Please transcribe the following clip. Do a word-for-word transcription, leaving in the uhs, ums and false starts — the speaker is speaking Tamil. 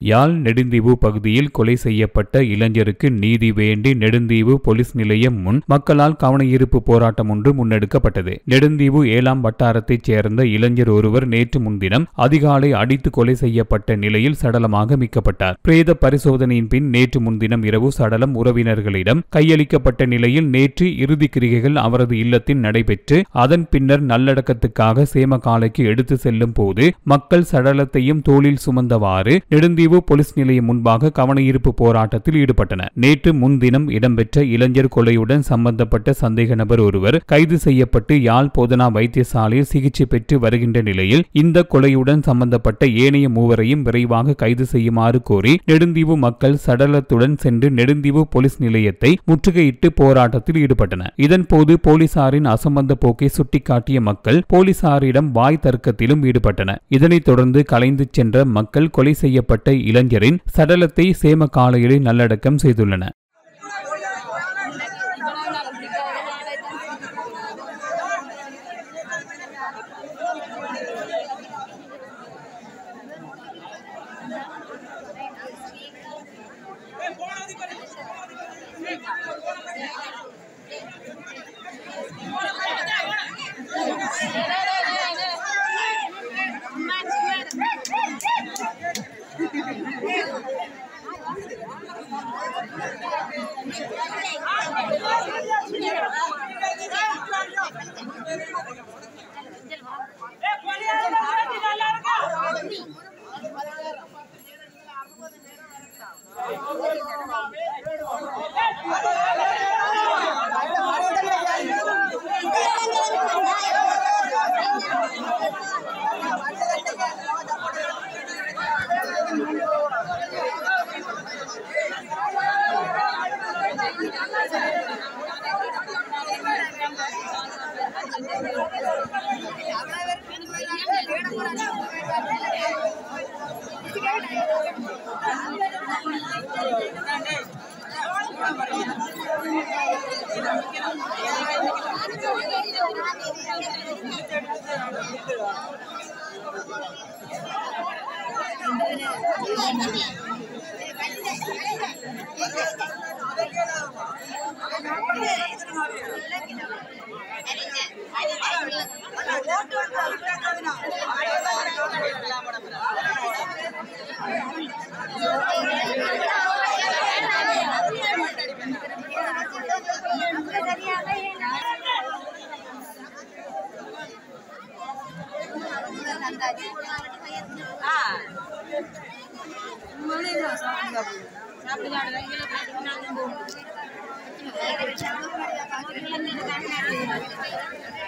யாழ் நெடுந்தீவு பகுதியில் கொலை செய்யப்பட்ட இளைஞருக்கு நீதி வேண்டி நெடுந்தீவு போலீஸ் நிலையம் முன் மக்களால் கவனஈர்ப்பு போராட்டம் ஒன்று முன்னெடுக்கப்பட்டது. நெடுந்தீவு ஏழாம் வட்டாரத்தைச் சேர்ந்த இளைஞர் ஒருவர் நேற்று முன்தினம் அதிகாலை அடித்து கொலை செய்யப்பட்ட நிலையில் சடலமாக மீட்கப்பட்டார். பிரேத பரிசோதனையின் பின் நேற்று முன்தினம் இரவு சடலம் உறவினர்களிடம் கையளிக்கப்பட்ட நிலையில் நேற்று இறுதி கிரிகைகள் அவரது இல்லத்தில் நடைபெற்று அதன் பின்னர் நல்லடக்கத்துக்காக சேமகாலைக்கு எடுத்து செல்லும் போது மக்கள் சடலத்தையும் தோளில் சுமந்தவாறு நெடுந்தீவு போலீஸ் நிலையம் முன்பாக கவனஈர்ப்பு போராட்டத்தில் ஈடுபட்டனர். நேற்று முன்தினம் இடம்பெற்ற இளைஞர் கொலையுடன் சம்பந்தப்பட்ட சந்தேக நபர் ஒருவர் கைது செய்யப்பட்டு யாழ் போதனா வைத்தியசாலையில் சிகிச்சை பெற்று வருகின்ற நிலையில் இந்த கொலையுடன் சம்பந்தப்பட்ட ஏனைய மூவரையும் விரைவாக கைது செய்யுமாறு கோரி நெடுந்தீவு மக்கள் சடலத்துடன் சென்று நெடுந்தீவு போலீஸ் நிலையத்தை முற்றுகையிட்டு போராட்டத்தில் ஈடுபட்டனர். இதன்போது போலீசாரின் அசம்பந்த போக்கை சுட்டிக்காட்டிய மக்கள் போலீசாரிடம் வாய் தர்க்கத்திலும் ஈடுபட்டனர். இதனைத் தொடர்ந்து கலைந்து சென்ற மக்கள் கொலை செய்யப்பட்ட இளைஞரின் சடலத்தை சேமகாலையிலே நல்லடக்கம் செய்துள்ளனர். Ah.